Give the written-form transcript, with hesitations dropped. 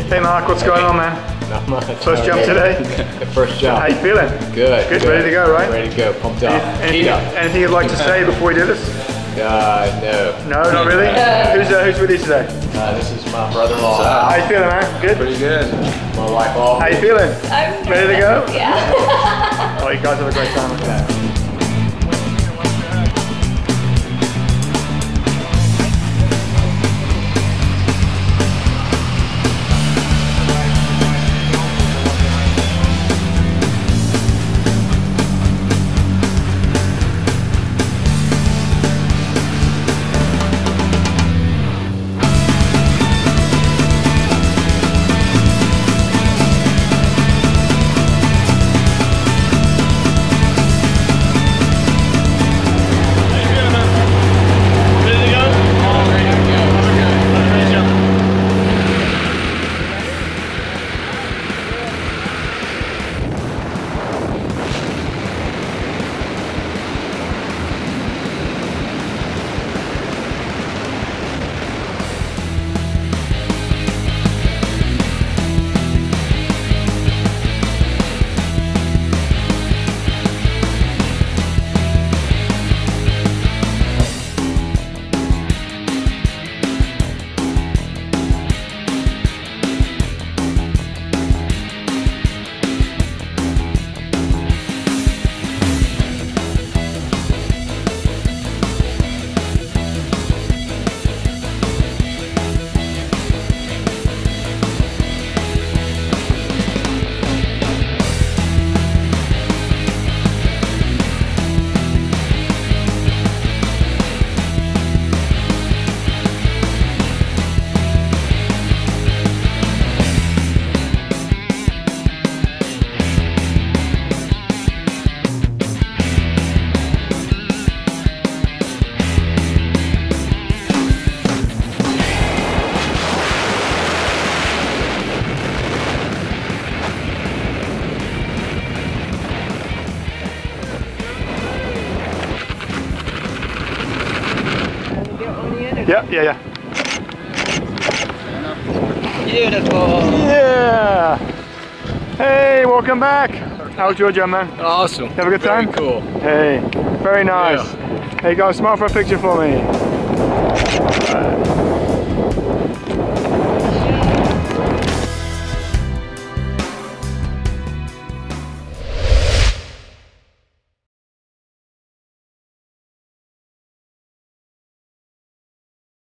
Hey Mark, what's going on, man? Not much. First jump today? The first jump. How you feeling? Good. Good, ready to go, right? Ready to go, pumped up. Anything you'd like to say before we do this? No. No, not really? Who's with you today? This is my brother-in-law. How you feeling, man? Good? Pretty good. My wife, all. How you feeling? I'm ready to go? Yeah. Oh, you guys have a great time with that. Yeah. Beautiful. Yeah. Hey, welcome back. How was your jump, man? Awesome. Have a good time? Very cool. Hey, very nice. Yeah. Hey, guys, smile for a picture for me.